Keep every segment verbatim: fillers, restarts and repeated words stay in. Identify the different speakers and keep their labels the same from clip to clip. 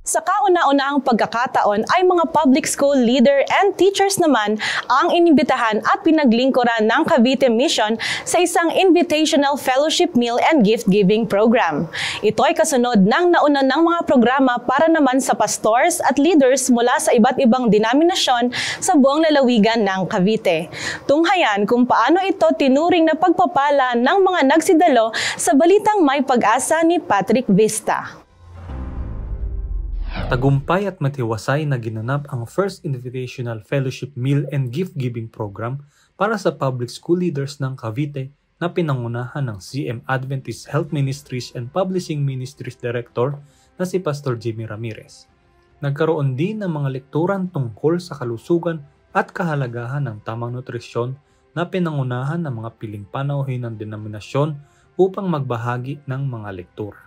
Speaker 1: Sa kauna-unahang pagkakataon ay mga public school leader and teachers naman ang inimbitahan at pinaglingkuran ng Cavite Mission sa isang invitational fellowship meal and gift-giving program. Ito ay kasunod ng nauna ng mga programa para naman sa pastors at leaders mula sa iba't ibang denominasyon sa buong lalawigan ng Cavite. Tunghayan kung paano ito tinuring na pagpapala ng mga nagsidalo sa balitang may pag-asa ni Patrick Vista.
Speaker 2: Tagumpay at matiwasay na ginanap ang first Invitational Fellowship Meal and Gift-Giving Program para sa public school leaders ng Cavite na pinangunahan ng C M Adventist Health Ministries and Publishing Ministries Director na si Pastor Jimmy Ramirez. Nagkaroon din ng mga lekturan tungkol sa kalusugan at kahalagahan ng tamang nutrisyon na pinangunahan ng mga piling panauhin ng denominasyon upang magbahagi ng mga lektura.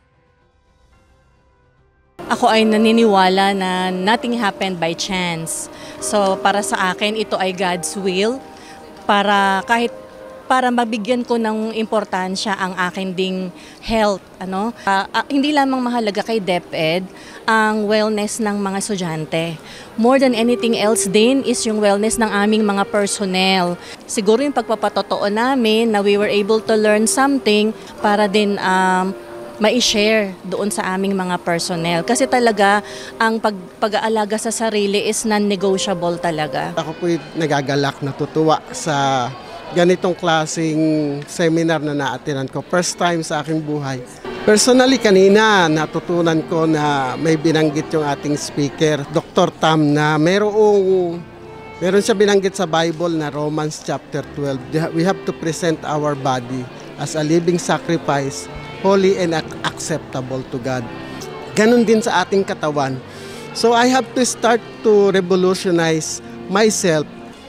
Speaker 3: Ako ay naniniwala na nothing happened by chance. So para sa akin, ito ay God's will para kahit para mabigyan ko ng importansya ang akin ding health. Ano? Uh, uh, hindi lamang mahalaga kay DepEd ang wellness ng mga estudyante. More than anything else din is yung wellness ng aming mga personnel. Siguro yung pagpapatotoo namin na we were able to learn something para din um, ma-share doon sa aming mga personnel. Kasi talaga, ang pag, pag-aalaga sa sarili is non-negotiable talaga.
Speaker 4: Ako po'y nagagalak, natutuwa sa ganitong klaseng seminar na naatinan ko. First time sa aking buhay. Personally, kanina natutunan ko na may binanggit yung ating speaker, Doctor Tam, na merong, meron siya binanggit sa Bible na Romans chapter twelve. We have to present our body as a living sacrifice, holy and acceptable to God. Ganon din sa ating katawan. So I have to start to revolutionize myself,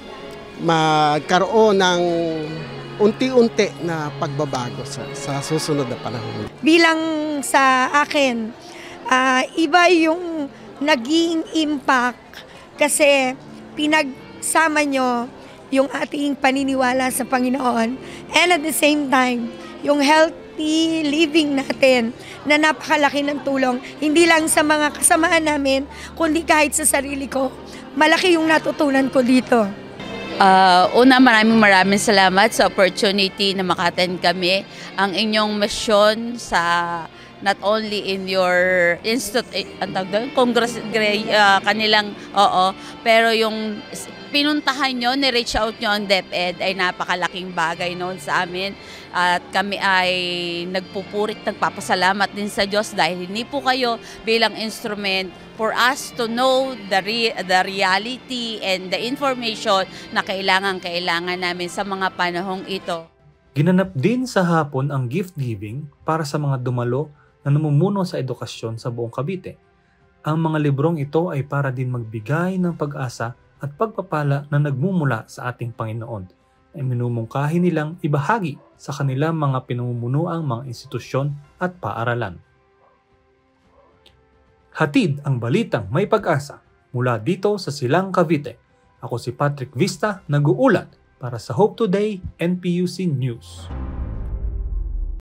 Speaker 4: magkaroon ng unti-unti na pagbabago sa, sa susunod na panahon.
Speaker 5: Bilang sa akin, uh, iba yung naging impact kasi pinagsama nyo yung ating paniniwala sa Panginoon and at the same time, yung health living natin na napakalaki ng tulong, hindi lang sa mga kasamaan namin, kundi kahit sa sarili ko. Malaki yung natutunan ko dito.
Speaker 6: Uh, una, maraming maraming salamat sa opportunity na makaten kami. Ang inyong mission sa not only in your institute, eh, congress, uh, kanilang, oo, pero yung pinuntahan nyo, ni-reach out nyo ang DepEd ay napakalaking bagay noon sa amin. At kami ay nagpupurit, nagpapasalamat din sa Diyos dahil hindi po kayo bilang instrument for us to know the, re the reality and the information na kailangan-kailangan namin sa mga panahong ito.
Speaker 2: Ginanap din sa hapon ang gift giving para sa mga dumalo na namumuno sa edukasyon sa buong Cavite. Ang mga librong ito ay para din magbigay ng pag-asa at pagpapala na nagmumula sa ating Panginoon ay minumungkahi nilang ibahagi sa kanilang mga pinamumunuang mga institusyon at paaralan. Hatid ang balitang may pag-asa mula dito sa Silang Cavite. Ako si Patrick Vista, nag-uulat para sa Hope Today N P U C News.